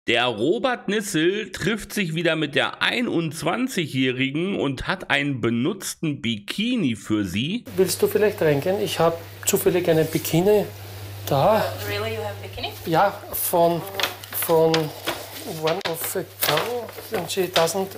Der Robert Nissl trifft sich wieder mit der 21-Jährigen und hat einen benutzten Bikini für sie. Willst du vielleicht reingehen? Ich habe zufällig einen Bikini da. Really, you have a bikini? Ja, von one of a girl and she doesn't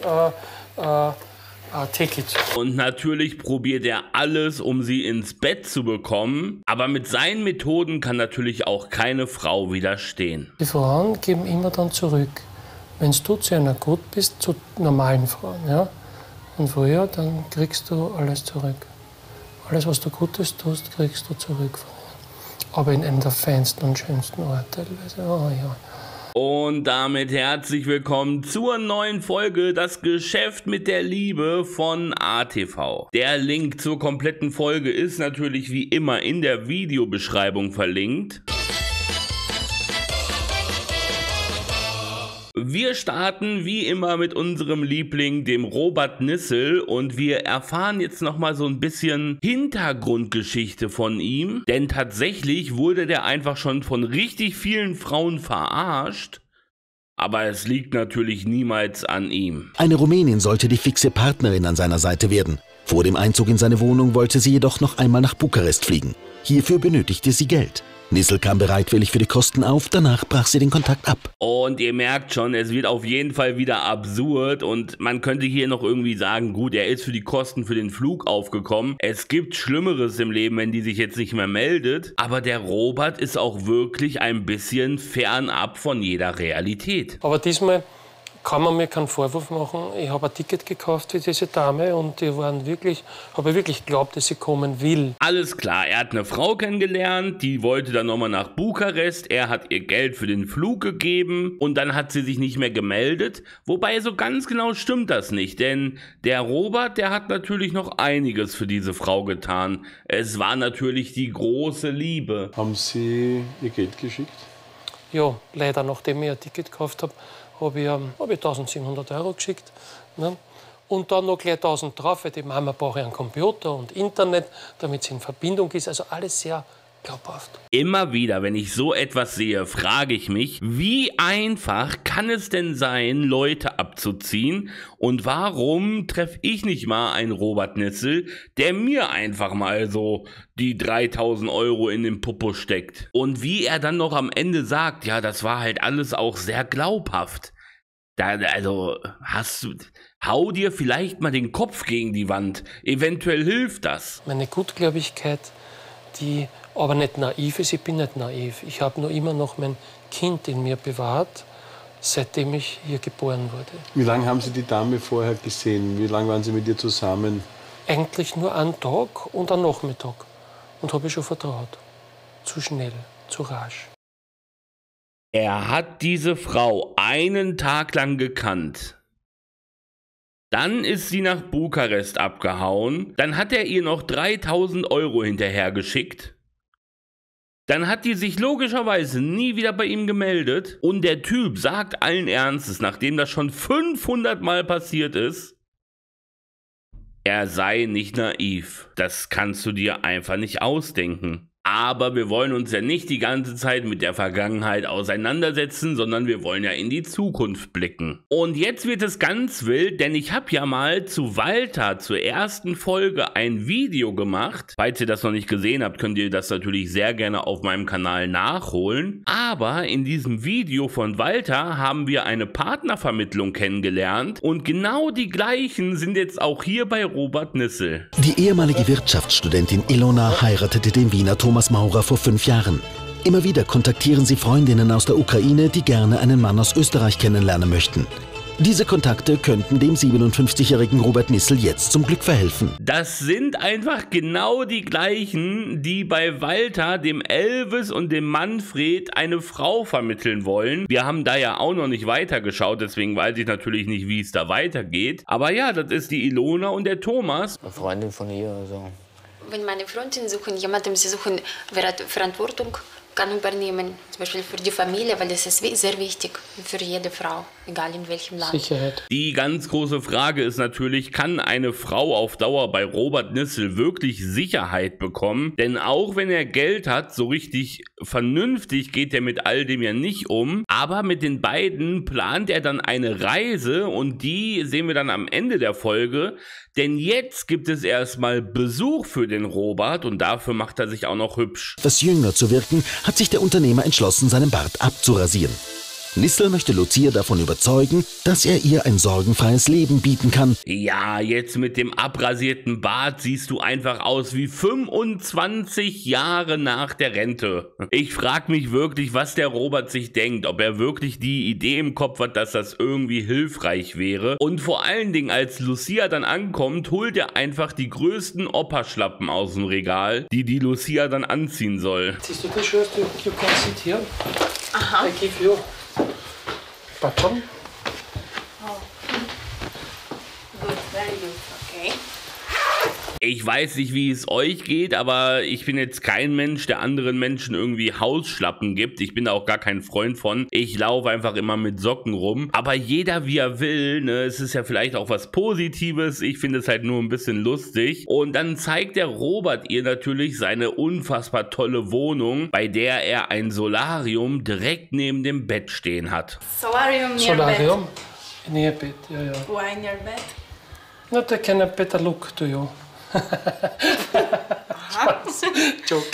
take it. Und natürlich probiert er alles, um sie ins Bett zu bekommen. Aber mit seinen Methoden kann natürlich auch keine Frau widerstehen. Die Frauen geben immer dann zurück. Wenn du zu einer gut bist, zu normalen Frauen. Ja? Und früher, dann kriegst du alles zurück. Alles, was du Gutes tust, kriegst du zurück von ihnen. Aber in einem der feinsten und schönsten Art teilweise. Oh, ja. Und damit herzlich willkommen zur neuen Folge Das Geschäft mit der Liebe von ATV. Der Link zur kompletten Folge ist natürlich wie immer in der Videobeschreibung verlinkt. Wir starten wie immer mit unserem Liebling, dem Robert Nissl, und wir erfahren jetzt nochmal so ein bisschen Hintergrundgeschichte von ihm, denn tatsächlich wurde der einfach schon von richtig vielen Frauen verarscht, aber es liegt natürlich niemals an ihm. Eine Rumänin sollte die fixe Partnerin an seiner Seite werden. Vor dem Einzug in seine Wohnung wollte sie jedoch noch einmal nach Bukarest fliegen. Hierfür benötigte sie Geld. Nissl kam bereitwillig für die Kosten auf, danach brach sie den Kontakt ab. Und ihr merkt schon, es wird auf jeden Fall wieder absurd und man könnte hier noch irgendwie sagen, gut, er ist für die Kosten für den Flug aufgekommen. Es gibt Schlimmeres im Leben, wenn die sich jetzt nicht mehr meldet, aber der Robert ist auch wirklich ein bisschen fernab von jeder Realität. Aber diesmal kann man mir keinen Vorwurf machen. Ich habe ein Ticket gekauft für diese Dame und die waren wirklich, habe wirklich geglaubt, dass sie kommen will. Alles klar, er hat eine Frau kennengelernt, die wollte dann nochmal nach Bukarest, er hat ihr Geld für den Flug gegeben und dann hat sie sich nicht mehr gemeldet. Wobei so ganz genau stimmt das nicht, denn der Robert, der hat natürlich noch einiges für diese Frau getan. Es war natürlich die große Liebe. Haben Sie ihr Geld geschickt? Ja, leider, nachdem ich ein Ticket gekauft habe, habe ich 1.700 € geschickt. Ne? Und dann noch gleich 1.000 drauf, weil die Mama braucht einen Computer und Internet, damit sie in Verbindung ist. Also alles sehr glaubhaft. Immer wieder, wenn ich so etwas sehe, frage ich mich, wie einfach kann es denn sein, Leute abzuziehen? Und warum treffe ich nicht mal einen Robert Nissl, der mir einfach mal so die 3.000 € in den Popo steckt? Und wie er dann noch am Ende sagt, ja, das war halt alles auch sehr glaubhaft. Also, hau dir vielleicht mal den Kopf gegen die Wand. Eventuell hilft das. Meine Gutgläubigkeit, die aber nicht naiv ist, ich bin nicht naiv. Ich habe nur immer noch mein Kind in mir bewahrt, seitdem ich hier geboren wurde. Wie lange haben Sie die Dame vorher gesehen? Wie lange waren Sie mit ihr zusammen? Eigentlich nur einen Tag und einen Nachmittag. Und habe ich schon vertraut. Zu schnell, zu rasch. Er hat diese Frau einen Tag lang gekannt. Dann ist sie nach Bukarest abgehauen. Dann hat er ihr noch 3.000 € hinterhergeschickt. Dann hat die sich logischerweise nie wieder bei ihm gemeldet. Und der Typ sagt allen Ernstes, nachdem das schon 500 Mal passiert ist, er sei nicht naiv. Das kannst du dir einfach nicht ausdenken. Aber wir wollen uns ja nicht die ganze Zeit mit der Vergangenheit auseinandersetzen, sondern wir wollen ja in die Zukunft blicken. Und jetzt wird es ganz wild, denn ich habe ja mal zu Walter zur ersten Folge ein Video gemacht. Falls ihr das noch nicht gesehen habt, könnt ihr das natürlich sehr gerne auf meinem Kanal nachholen. Aber in diesem Video von Walter haben wir eine Partnervermittlung kennengelernt und genau die gleichen sind jetzt auch hier bei Robert Nissl. Die ehemalige Wirtschaftsstudentin Ilona heiratete den Wiener Thomas Maurer vor 5 Jahren. Immer wieder kontaktieren sie Freundinnen aus der Ukraine, die gerne einen Mann aus Österreich kennenlernen möchten. Diese Kontakte könnten dem 57-jährigen Robert Nissl jetzt zum Glück verhelfen. Das sind einfach genau die gleichen, die bei Walter, dem Elvis und dem Manfred eine Frau vermitteln wollen. Wir haben da ja auch noch nicht weitergeschaut, deswegen weiß ich natürlich nicht, wie es da weitergeht. Aber ja, das ist die Ilona und der Thomas. Eine Freundin von ihr, also. Wenn meine Freundinnen suchen, jemanden, sie suchen, wer hat Verantwortung, kann übernehmen. zum Beispiel für die Familie, weil das ist sehr wichtig für jede Frau, egal in welchem Land. Sicherheit. Die ganz große Frage ist natürlich, kann eine Frau auf Dauer bei Robert Nissl wirklich Sicherheit bekommen? Denn auch wenn er Geld hat, so richtig vernünftig geht er mit all dem ja nicht um. Aber mit den beiden plant er dann eine Reise und die sehen wir dann am Ende der Folge. Denn jetzt gibt es erstmal Besuch für den Robert und dafür macht er sich auch noch hübsch. etwas jünger zu wirken, hat sich der Unternehmer entschlossen, seinen Bart abzurasieren. Nissl möchte Lucia davon überzeugen, dass er ihr ein sorgenfreies Leben bieten kann. Ja, jetzt mit dem abrasierten Bart siehst du einfach aus wie 25 Jahre nach der Rente. Ich frage mich wirklich, was der Robert sich denkt, ob er wirklich die Idee im Kopf hat, dass das irgendwie hilfreich wäre. Und vor allen Dingen, als Lucia dann ankommt, holt er einfach die größten Operschlappen aus dem Regal, die Lucia dann anziehen soll. Siehst du das schon? You can sit here. Aha. I give you button. Oh. Good, very good, okay. Ich weiß nicht, wie es euch geht, aber ich bin jetzt kein Mensch, der anderen Menschen irgendwie Hausschlappen gibt. Ich bin da auch gar kein Freund von. Ich laufe einfach immer mit Socken rum. Aber jeder wie er will, ne? Es ist ja vielleicht auch was Positives. Ich finde es halt nur ein bisschen lustig. Und dann zeigt der Robert ihr natürlich seine unfassbar tolle Wohnung, bei der er ein Solarium direkt neben dem Bett stehen hat. Solarium near Solarium. Near bed, ja. bed. Why near bed? Not a kind of better look to you. Joke.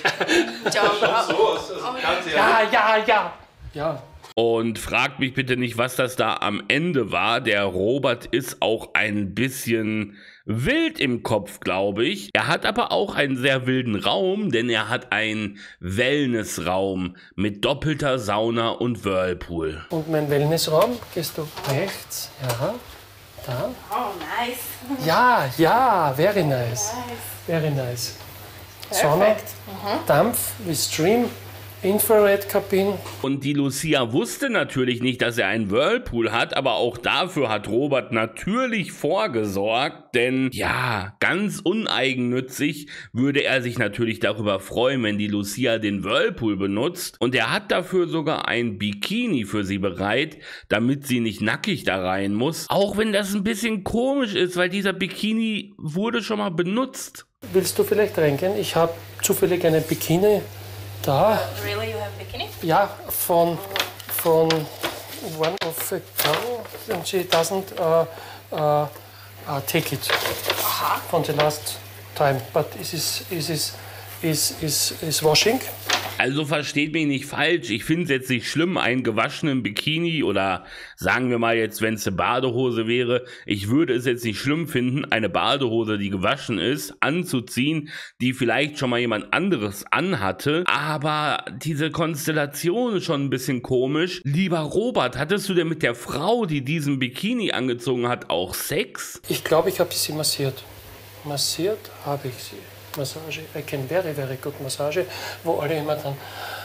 Ja. Und fragt mich bitte nicht, was das da am Ende war. Der Robert ist auch ein bisschen wild im Kopf, glaube ich. Er hat aber auch einen sehr wilden Raum, denn er hat einen Wellnessraum mit doppelter Sauna und Whirlpool. Und mein Wellnessraum, gehst du rechts, ja, da. Oh, nice. Ja, very nice. Very nice. Sauna, Dampf with Stream, Infrared-Kabine. Und die Lucia wusste natürlich nicht, dass er einen Whirlpool hat, aber auch dafür hat Robert natürlich vorgesorgt, denn ja, ganz uneigennützig würde er sich natürlich darüber freuen, wenn die Lucia den Whirlpool benutzt, und er hat dafür sogar ein Bikini für sie bereit, damit sie nicht nackig da rein muss, auch wenn das ein bisschen komisch ist, weil dieser Bikini wurde schon mal benutzt. Willst du vielleicht reingehen? Ich habe zufällig eine Bikini da. Really, you have bikini? Ja, von one of a girl, and she doesn't take it from the last time, but is washing. Also versteht mich nicht falsch, ich finde es jetzt nicht schlimm, einen gewaschenen Bikini oder sagen wir mal jetzt, wenn es eine Badehose wäre, ich würde es jetzt nicht schlimm finden, eine Badehose, die gewaschen ist, anzuziehen, die vielleicht schon mal jemand anderes anhatte, aber diese Konstellation ist schon ein bisschen komisch. Lieber Robert, hattest du denn mit der Frau, die diesen Bikini angezogen hat, auch Sex? Ich glaube, ich habe sie massiert. Massiert habe ich sie. Massage. I can very, very good Massage, wo alle immer dann.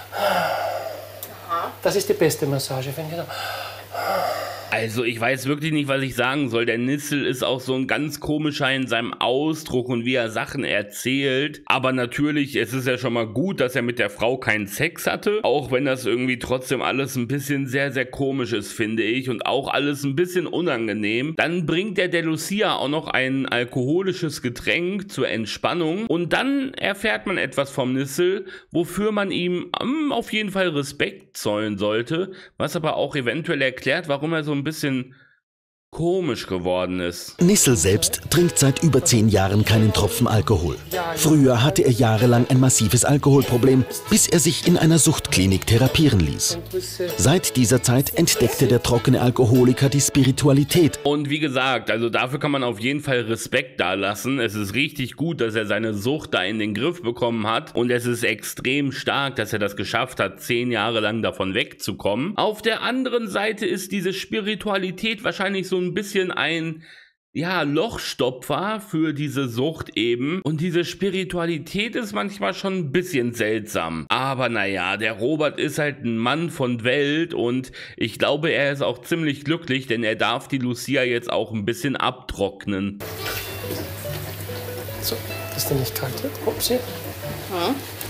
Das ist die beste Massage, wenn die dann. Also ich weiß wirklich nicht, was ich sagen soll. Der Nissl ist auch so ein ganz komischer in seinem Ausdruck und wie er Sachen erzählt. Aber natürlich, es ist ja schon mal gut, dass er mit der Frau keinen Sex hatte. Auch wenn das irgendwie trotzdem alles ein bisschen sehr, sehr komisch ist, finde ich. Und auch alles ein bisschen unangenehm. Dann bringt er der Lucia auch noch ein alkoholisches Getränk zur Entspannung. Und dann erfährt man etwas vom Nissl, wofür man ihm auf jeden Fall Respekt zollen sollte. Was aber auch eventuell erklärt, warum er so ein bisschen komisch geworden ist. Nissl selbst trinkt seit über 10 Jahren keinen Tropfen Alkohol. Früher hatte er jahrelang ein massives Alkoholproblem, bis er sich in einer Suchtklinik therapieren ließ. Seit dieser Zeit entdeckte der trockene Alkoholiker die Spiritualität. Und wie gesagt, also dafür kann man auf jeden Fall Respekt dalassen. Es ist richtig gut, dass er seine Sucht da in den Griff bekommen hat. Und es ist extrem stark, dass er das geschafft hat, 10 Jahre lang davon wegzukommen. Auf der anderen Seite ist diese Spiritualität wahrscheinlich so ein bisschen ein, ja, Lochstopfer für diese Sucht eben. Und diese Spiritualität ist manchmal schon ein bisschen seltsam. Aber naja, der Robert ist halt ein Mann von Welt und ich glaube, er ist auch ziemlich glücklich, denn er darf die Lucia jetzt auch ein bisschen abtrocknen. So, dass der nicht kalt wird. Upsi.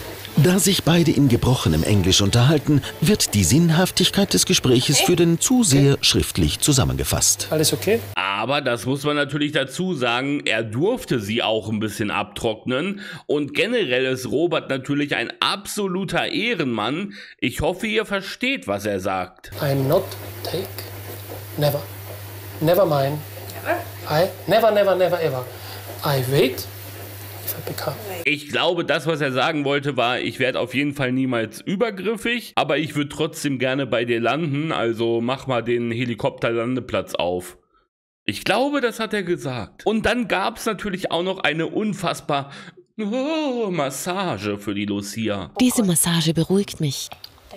Da sich beide in gebrochenem Englisch unterhalten, wird die Sinnhaftigkeit des Gespräches für den Zuseher schriftlich zusammengefasst. Alles okay? Aber das muss man natürlich dazu sagen, er durfte sie auch ein bisschen abtrocknen und generell ist Robert natürlich ein absoluter Ehrenmann. Ich hoffe, ihr versteht, was er sagt. I'm not take, never, never mind. Never? Never ever. I wait if I become. Ich glaube, das, was er sagen wollte, war, ich werde auf jeden Fall niemals übergriffig, aber ich würde trotzdem gerne bei dir landen, also mach mal den Helikopterlandeplatz auf. Ich glaube, das hat er gesagt. Und dann gab es natürlich auch noch eine unfassbar Massage für die Lucia. Diese Massage beruhigt mich.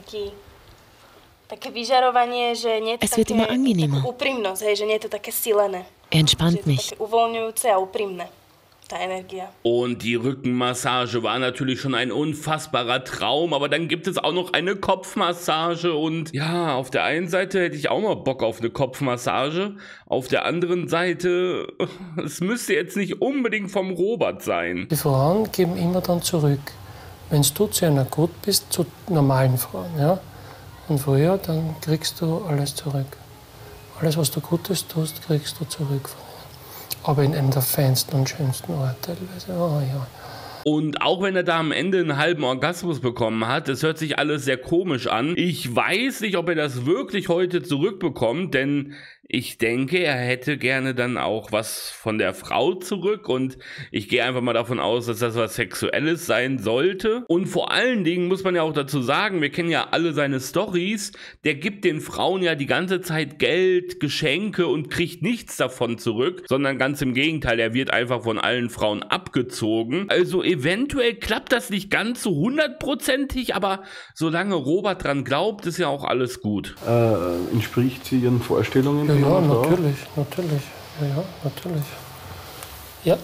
Es wird immer angenehmer. Er entspannt mich. Und die Rückenmassage war natürlich schon ein unfassbarer Traum, aber dann gibt es auch noch eine Kopfmassage und ja, auf der einen Seite hätte ich auch mal Bock auf eine Kopfmassage, auf der anderen Seite, es müsste jetzt nicht unbedingt vom Robert sein. Die Frauen geben immer dann zurück, wenn du zu einer gut bist, zu normalen Frauen, ja. Und früher, dann kriegst du alles zurück. Alles, was du Gutes tust, kriegst du zurück von ihr. Aber in der feinsten und schönsten Art teilweise. Oh, ja. Und auch wenn er da am Ende einen halben Orgasmus bekommen hat, das hört sich alles sehr komisch an. Ich weiß nicht, ob er das wirklich heute zurückbekommt, denn ich denke, er hätte gerne dann auch was von der Frau zurück und ich gehe einfach mal davon aus, dass das was Sexuelles sein sollte. Und vor allen Dingen muss man ja auch dazu sagen, wir kennen ja alle seine Storys, der gibt den Frauen ja die ganze Zeit Geld, Geschenke und kriegt nichts davon zurück, sondern ganz im Gegenteil, er wird einfach von allen Frauen abgezogen. Also eventuell klappt das nicht ganz so 100%ig, aber solange Robert dran glaubt, ist ja auch alles gut. Entspricht sie Ihren Vorstellungen? Ja, natürlich. Ja, natürlich. Ja.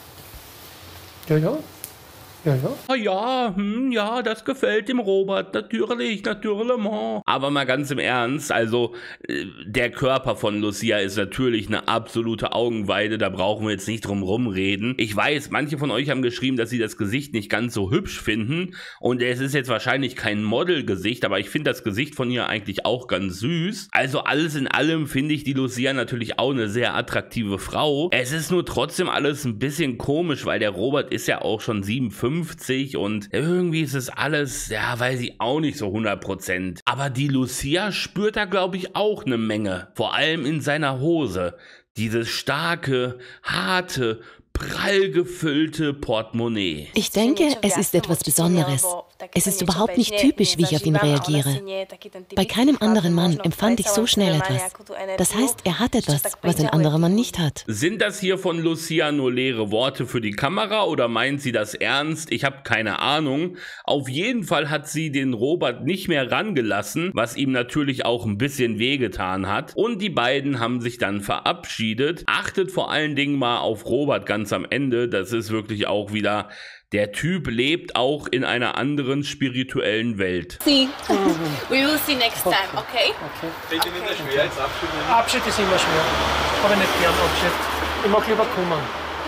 Ja, das gefällt dem Robert, natürlich. Aber mal ganz im Ernst, also der Körper von Lucia ist natürlich eine absolute Augenweide, da brauchen wir jetzt nicht drum rumreden. Ich weiß, manche von euch haben geschrieben, dass sie das Gesicht nicht ganz so hübsch finden und es ist jetzt wahrscheinlich kein Modelgesicht, aber ich finde das Gesicht von ihr eigentlich auch ganz süß. Also alles in allem finde ich die Lucia natürlich auch eine sehr attraktive Frau. Es ist nur trotzdem alles ein bisschen komisch, weil der Robert ist ja auch schon 57 und irgendwie ist es alles, ja, weiß ich auch nicht so 100%. Aber die Lucia spürt da, glaube ich, auch eine Menge. Vor allem in seiner Hose. Dieses starke, harte, prall gefüllte Portemonnaie. Ich denke, es ist etwas Besonderes. Es ist überhaupt nicht typisch, wie ich auf ihn reagiere. Bei keinem anderen Mann empfand ich so schnell etwas. Das heißt, er hat etwas, was ein anderer Mann nicht hat. Sind das hier von Lucia nur leere Worte für die Kamera oder meint sie das ernst? Ich habe keine Ahnung. Auf jeden Fall hat sie den Robert nicht mehr rangelassen, was ihm natürlich auch ein bisschen wehgetan hat. Und die beiden haben sich dann verabschiedet. Achtet vor allen Dingen mal auf Robert ganz am Ende. Das ist wirklich auch wieder... Der Typ lebt auch in einer anderen spirituellen Welt. We will see next time, okay? Fällt Ihnen das schwer, jetzt Abschied nehmen? Abschied ist immer schwer. Habe ich nicht gern Abschied. Ich mag lieber kommen.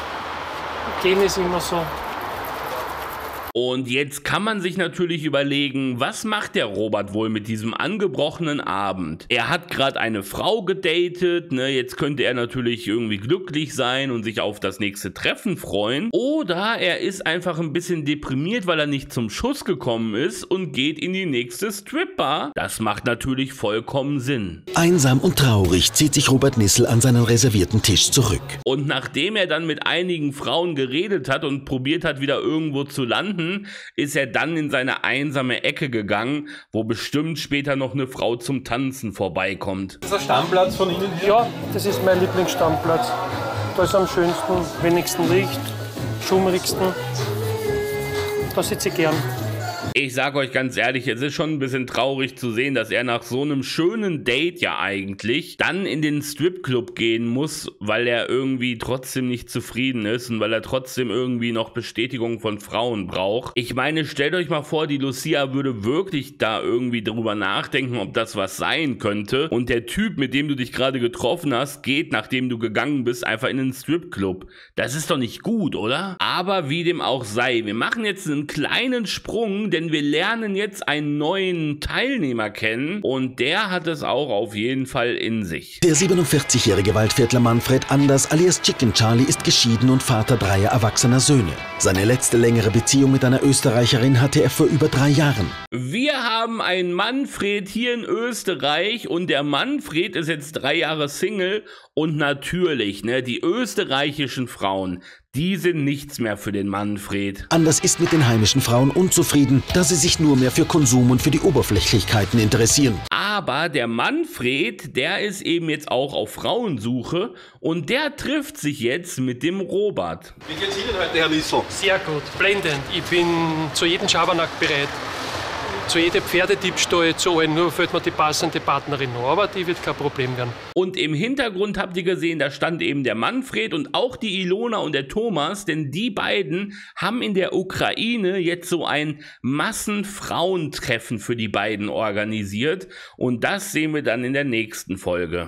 Gehen ist immer so. Und jetzt kann man sich natürlich überlegen, was macht der Robert wohl mit diesem angebrochenen Abend? Er hat gerade eine Frau gedatet, ne? Jetzt könnte er natürlich irgendwie glücklich sein und sich auf das nächste Treffen freuen. Oder er ist einfach ein bisschen deprimiert, weil er nicht zum Schuss gekommen ist und geht in die nächste Stripbar. Das macht natürlich vollkommen Sinn. Einsam und traurig zieht sich Robert Nissl an seinen reservierten Tisch zurück. Und nachdem er dann mit einigen Frauen geredet hat und probiert hat, wieder irgendwo zu landen, ist er dann in seine einsame Ecke gegangen, wo bestimmt später noch eine Frau zum Tanzen vorbeikommt. Ist das ein Stammplatz von Ihnen her? Ja, das ist mein Lieblingsstammplatz. Da ist am schönsten, wenigsten Licht, schummrigsten. Da sitze ich gern. Ich sage euch ganz ehrlich, es ist schon ein bisschen traurig zu sehen, dass er nach so einem schönen Date ja eigentlich dann in den Stripclub gehen muss, weil er irgendwie trotzdem nicht zufrieden ist und weil er trotzdem irgendwie noch Bestätigung von Frauen braucht. Ich meine, stellt euch mal vor, die Lucia würde wirklich da irgendwie drüber nachdenken, ob das was sein könnte und der Typ, mit dem du dich gerade getroffen hast, geht, nachdem du gegangen bist, einfach in den Stripclub. Das ist doch nicht gut, oder? Aber wie dem auch sei, wir machen jetzt einen kleinen Sprung, denn denn wir lernen jetzt einen neuen Teilnehmer kennen und der hat es auch auf jeden Fall in sich. Der 47-jährige Waldviertler Manfred Anders alias Chicken Charlie ist geschieden und Vater 3 erwachsener Söhne. Seine letzte längere Beziehung mit einer Österreicherin hatte er vor über 3 Jahren. Wir haben einen Manfred hier in Österreich und der Manfred ist jetzt 3 Jahre Single und natürlich, ne, die österreichischen Frauen, die sind nichts mehr für den Manfred. Anders ist mit den heimischen Frauen unzufrieden, da sie sich nur mehr für Konsum und für die Oberflächlichkeiten interessieren. Aber der Manfred, der ist eben jetzt auch auf Frauensuche und der trifft sich jetzt mit dem Robert. Wie geht's Ihnen heute, Herr Nissl? Sehr gut, blendend. Ich bin zu jedem Schabernack bereit. Zu jedem Pferdediebstahl zu allen, nur fällt mir die passende Partnerin noch, aber die wird kein Problem werden. Und im Hintergrund habt ihr gesehen, da stand eben der Manfred und auch die Ilona und der Thomas, denn die beiden haben in der Ukraine jetzt so ein Massenfrauentreffen für die beiden organisiert und das sehen wir dann in der nächsten Folge.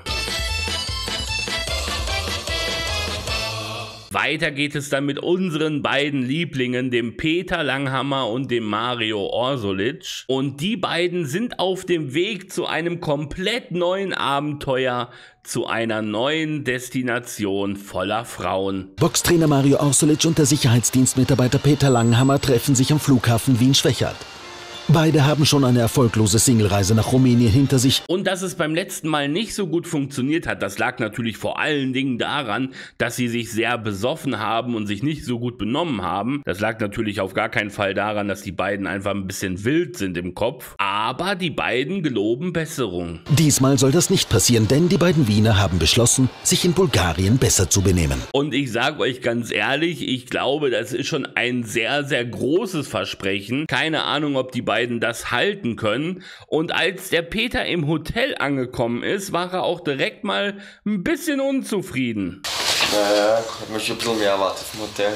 Weiter geht es dann mit unseren beiden Lieblingen, dem Peter Langhammer und dem Mario Orsulic. Und die beiden sind auf dem Weg zu einem komplett neuen Abenteuer, zu einer neuen Destination voller Frauen. Boxtrainer Mario Orsulic und der Sicherheitsdienstmitarbeiter Peter Langhammer treffen sich am Flughafen Wien-Schwechat. Beide haben schon eine erfolglose Singlereise nach Rumänien hinter sich. Und dass es beim letzten Mal nicht so gut funktioniert hat, das lag natürlich vor allen Dingen daran, dass sie sich sehr besoffen haben und sich nicht so gut benommen haben. Das lag natürlich auf gar keinen Fall daran, dass die beiden einfach ein bisschen wild sind im Kopf. Aber die beiden geloben Besserung. Diesmal soll das nicht passieren, denn die beiden Wiener haben beschlossen, sich in Bulgarien besser zu benehmen. Und ich sage euch ganz ehrlich, ich glaube, das ist schon ein sehr, sehr großes Versprechen. Keine Ahnung, ob die beiden das halten können. Und als der Peter im Hotel angekommen ist, war er auch direkt mal ein bisschen unzufrieden. Naja, ich hab mir schon ein bisschen mehr erwartet vom Hotel.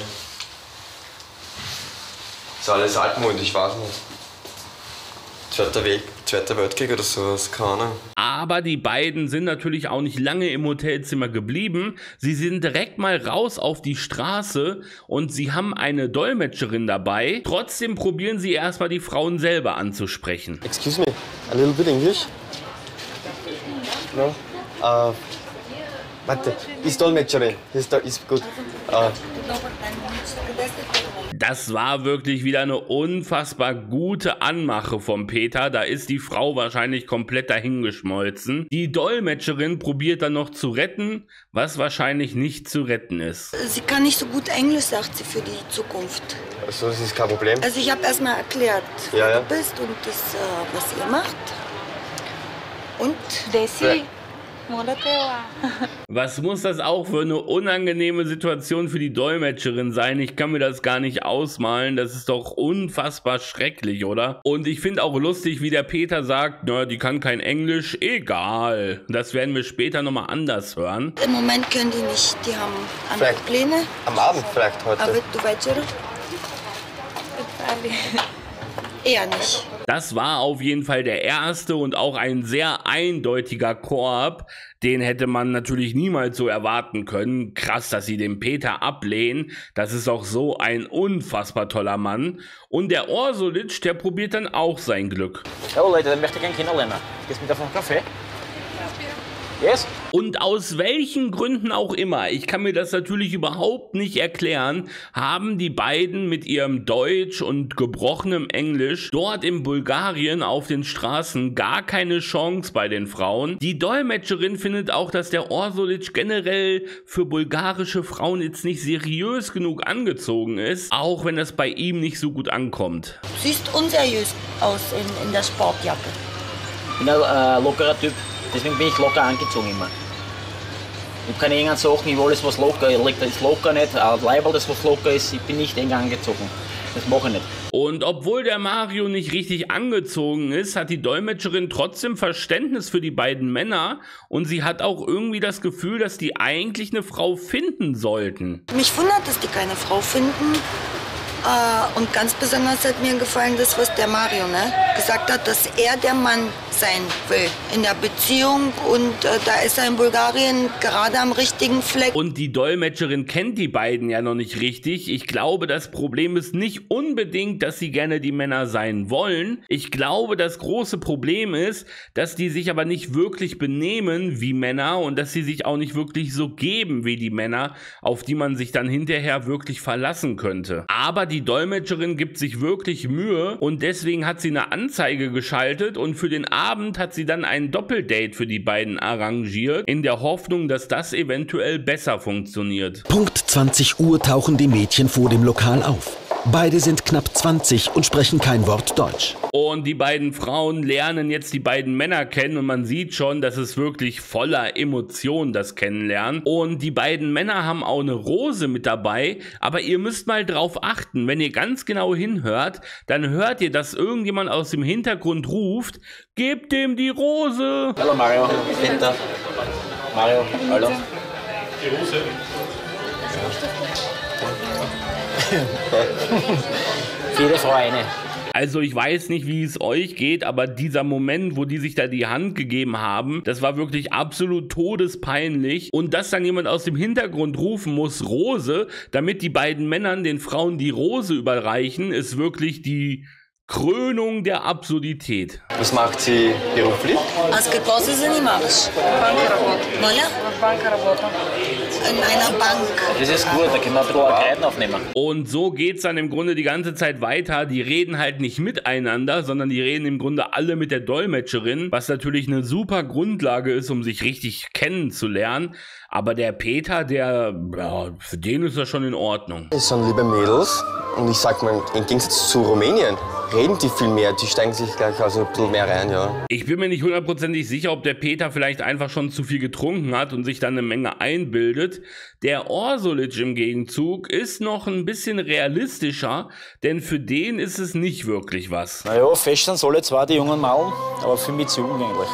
Ist alles Altmond, ich weiß nicht. Zweiter Weltkrieg oder sowas, keine Ahnung. Aber die beiden sind natürlich auch nicht lange im Hotelzimmer geblieben. Sie sind direkt mal raus auf die Straße und sie haben eine Dolmetscherin dabei. Trotzdem probieren sie erstmal die Frauen selber anzusprechen. Excuse me, a little bit English? No? Warte, ist Dolmetscherin, ist gut. Das war wirklich wieder eine unfassbar gute Anmache vom Peter. Da ist die Frau wahrscheinlich komplett dahingeschmolzen. Die Dolmetscherin probiert dann noch zu retten, was wahrscheinlich nicht zu retten ist. Sie kann nicht so gut Englisch, sagt sie, für die Zukunft. Also das ist kein Problem. Also ich habe erstmal erklärt, wer du bist und das, was ihr macht. Und? Desi. Was muss das auch für eine unangenehme Situation für die Dolmetscherin sein? Ich kann mir das gar nicht ausmalen. Das ist doch unfassbar schrecklich, oder? Und ich finde auch lustig, wie der Peter sagt, na, die kann kein Englisch. Egal. Das werden wir später nochmal anders hören. Im Moment können die nicht. Die haben andere Pläne. Am Abend vielleicht heute. Aber du weißt ja doch? Eher nicht. Das war auf jeden Fall der erste und auch ein sehr eindeutiger Korb. Den hätte man natürlich niemals so erwarten können. Krass, dass sie den Peter ablehnen. Das ist auch so ein unfassbar toller Mann. Und der Orsulic, der probiert dann auch sein Glück. Hallo Leute, dann möchte ich gerne kennenlernen. Gehst du mit auf einen Kaffee? Yes? Und aus welchen Gründen auch immer, ich kann mir das natürlich überhaupt nicht erklären, haben die beiden mit ihrem Deutsch und gebrochenem Englisch dort in Bulgarien auf den Straßen gar keine Chance bei den Frauen. Die Dolmetscherin findet auch, dass der Orsulic generell für bulgarische Frauen jetzt nicht seriös genug angezogen ist, auch wenn das bei ihm nicht so gut ankommt. Du siehst unseriös aus in der Sportjacke. Ich bin ein lockerer Typ. Deswegen bin ich locker angezogen immer. Ich habe keine engen Sachen, ich will alles was locker ist locker nicht, ein Leiberl, das was locker ist, ich bin nicht eng angezogen. Das mache ich nicht. Und obwohl der Mario nicht richtig angezogen ist, hat die Dolmetscherin trotzdem Verständnis für die beiden Männer und sie hat auch irgendwie das Gefühl, dass die eigentlich eine Frau finden sollten. Mich wundert, dass die keine Frau finden, Und ganz besonders hat mir gefallen, das, was der Mario gesagt hat, dass er der Mann sein will in der Beziehung. Und da ist er in Bulgarien gerade am richtigen Fleck. Und die Dolmetscherin kennt die beiden ja noch nicht richtig. Ich glaube, das Problem ist nicht unbedingt, dass sie gerne die Männer sein wollen. Ich glaube, das große Problem ist, dass die sich aber nicht wirklich benehmen wie Männer und dass sie sich auch nicht wirklich so geben wie die Männer, auf die man sich dann hinterher wirklich verlassen könnte. Aber die Dolmetscherin gibt sich wirklich Mühe und deswegen hat sie eine Anzeige geschaltet und für den Abend hat sie dann ein Doppeldate für die beiden arrangiert, in der Hoffnung, dass das eventuell besser funktioniert. Punkt 20 Uhr tauchen die Mädchen vor dem Lokal auf. Beide sind knapp 20 und sprechen kein Wort Deutsch. Und die beiden Frauen lernen jetzt die beiden Männer kennen und man sieht schon, dass es wirklich voller Emotionen das Kennenlernen. Und die beiden Männer haben auch eine Rose mit dabei, aber ihr müsst mal drauf achten, wenn ihr ganz genau hinhört, dann hört ihr, dass irgendjemand aus dem Hintergrund ruft, gebt dem die Rose. Hallo Mario, Peter. Mario, hallo. Die Rose. Für jede Frau eine. Also ich weiß nicht, wie es euch geht, aber dieser Moment, wo die sich da die Hand gegeben haben, das war wirklich absolut todespeinlich. Und dass dann jemand aus dem Hintergrund rufen muss, Rose, damit die beiden Männern den Frauen die Rose überreichen, ist wirklich die Krönung der Absurdität. Was macht sie beruflich? Als какво се занимаваш? Моля? In einer Bank. Das ist gut, da können wir ein bisschen Arbeiten aufnehmen. Und so geht's dann im Grunde die ganze Zeit weiter. Die reden halt nicht miteinander, sondern die reden im Grunde alle mit der Dolmetscherin, was natürlich eine super Grundlage ist, um sich richtig kennenzulernen. Aber der Peter, für den ist das schon in Ordnung. Das sind liebe Mädels und ich sag mal, im Gegensatz zu Rumänien reden die viel mehr, die steigen sich gleich also ein bisschen mehr rein, ja. Ich bin mir nicht hundertprozentig sicher, ob der Peter vielleicht einfach schon zu viel getrunken hat und sich dann eine Menge einbildet. Der Orsulic im Gegenzug ist noch ein bisschen realistischer, denn für den ist es nicht wirklich was. Naja, fest sind alle zwei die jungen Mauern, aber für mich zu umgänglich.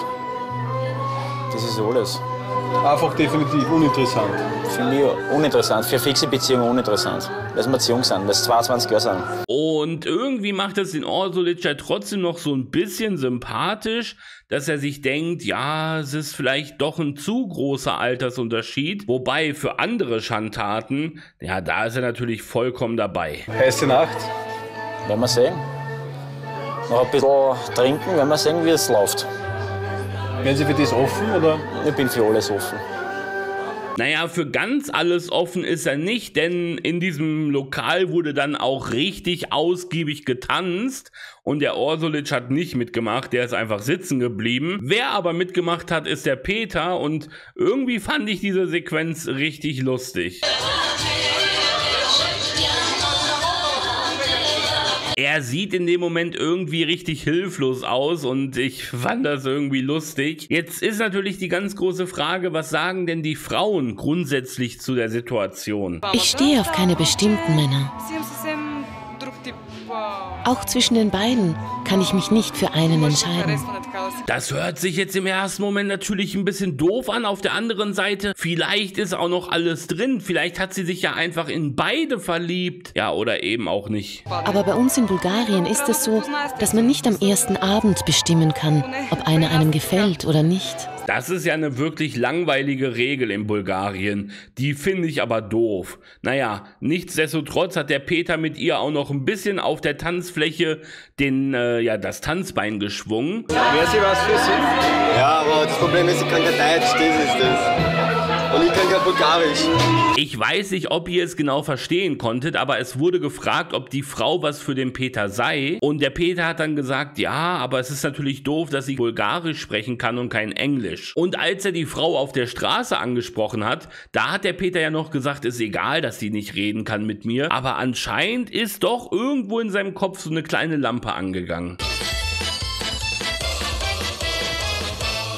Das ist alles. Einfach definitiv uninteressant. Für mich uninteressant, für fixe Beziehungen uninteressant. Weil wir zu jung sind, weil sie 22 Jahre sind. Und irgendwie macht es den Orsulic ja trotzdem noch so ein bisschen sympathisch, dass er sich denkt, ja, es ist vielleicht doch ein zu großer Altersunterschied. Wobei für andere Schandtaten, ja, da ist er natürlich vollkommen dabei. Heiße Nacht. Werden wir sehen. Noch ein bisschen trinken, werden wir sehen, wie es läuft. Wären Sie für das offen, oder? Ich bin für alles offen. Naja, für ganz alles offen ist er nicht, denn in diesem Lokal wurde dann auch richtig ausgiebig getanzt und der Orsulic hat nicht mitgemacht, der ist einfach sitzen geblieben. Wer aber mitgemacht hat, ist der Peter und irgendwie fand ich diese Sequenz richtig lustig. Er sieht in dem Moment irgendwie richtig hilflos aus und ich fand das irgendwie lustig. Jetzt ist natürlich die ganz große Frage, was sagen denn die Frauen grundsätzlich zu der Situation? Ich stehe auf keine bestimmten Männer. Auch zwischen den beiden kann ich mich nicht für einen entscheiden. Das hört sich jetzt im ersten Moment natürlich ein bisschen doof an. Auf der anderen Seite, vielleicht ist auch noch alles drin. Vielleicht hat sie sich ja einfach in beide verliebt. Ja, oder eben auch nicht. Aber bei uns in Bulgarien ist es so, dass man nicht am ersten Abend bestimmen kann, ob einer einem gefällt oder nicht. Das ist ja eine wirklich langweilige Regel in Bulgarien. Die finde ich aber doof. Naja, nichtsdestotrotz hat der Peter mit ihr auch noch ein bisschen auf der Tanzfläche das Tanzbein geschwungen. Wäre sie was für Sie? Ja, aber das Problem ist, ich kann kein Deutsch, das ist das. Und ich kann kein Bulgarisch. Ich weiß nicht, ob ihr es genau verstehen konntet, aber es wurde gefragt, ob die Frau was für den Peter sei. Und der Peter hat dann gesagt, ja, aber es ist natürlich doof, dass sie Bulgarisch sprechen kann und kein Englisch. Und als er die Frau auf der Straße angesprochen hat, da hat der Peter ja noch gesagt, ist egal, dass sie nicht reden kann mit mir. Aber anscheinend ist doch irgendwo in seinem Kopf so eine kleine Lampe angegangen.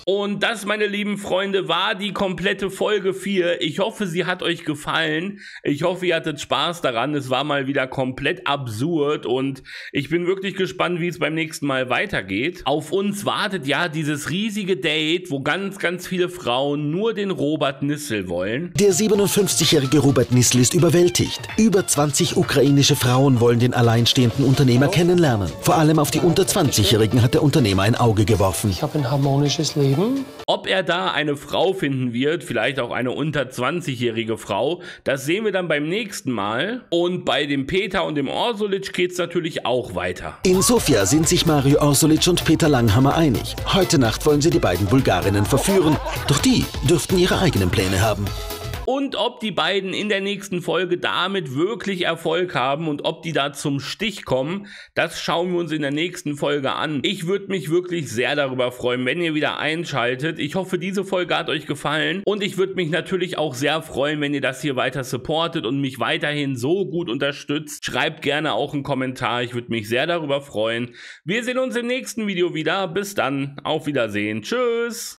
Und das, meine lieben Freunde, war die komplette Folge 4. Ich hoffe, sie hat euch gefallen. Ich hoffe, ihr hattet Spaß daran. Es war mal wieder komplett absurd und ich bin wirklich gespannt, wie es beim nächsten Mal weitergeht. Auf uns wartet ja dieses riesige Date, wo ganz, ganz viele Frauen nur den Robert Nissl wollen. Der 57-jährige Robert Nissl ist überwältigt. Über 20 ukrainische Frauen wollen den alleinstehenden Unternehmer kennenlernen. Vor allem auf die unter 20-Jährigen hat der Unternehmer ein Auge geworfen. Ich habe ein harmonisches Leben. Ob er da eine Frau finden wird, vielleicht auch eine unter 20-jährige Frau, das sehen wir dann beim nächsten Mal. Und bei dem Peter und dem Orsulic geht es natürlich auch weiter. In Sofia sind sich Mario Orsulic und Peter Langhammer einig. Heute Nacht wollen sie die beiden Bulgarinnen verführen, doch die dürften ihre eigenen Pläne haben. Und ob die beiden in der nächsten Folge damit wirklich Erfolg haben und ob die da zum Stich kommen, das schauen wir uns in der nächsten Folge an. Ich würde mich wirklich sehr darüber freuen, wenn ihr wieder einschaltet. Ich hoffe, diese Folge hat euch gefallen und ich würde mich natürlich auch sehr freuen, wenn ihr das hier weiter supportet und mich weiterhin so gut unterstützt. Schreibt gerne auch einen Kommentar, ich würde mich sehr darüber freuen. Wir sehen uns im nächsten Video wieder. Bis dann, auf Wiedersehen. Tschüss!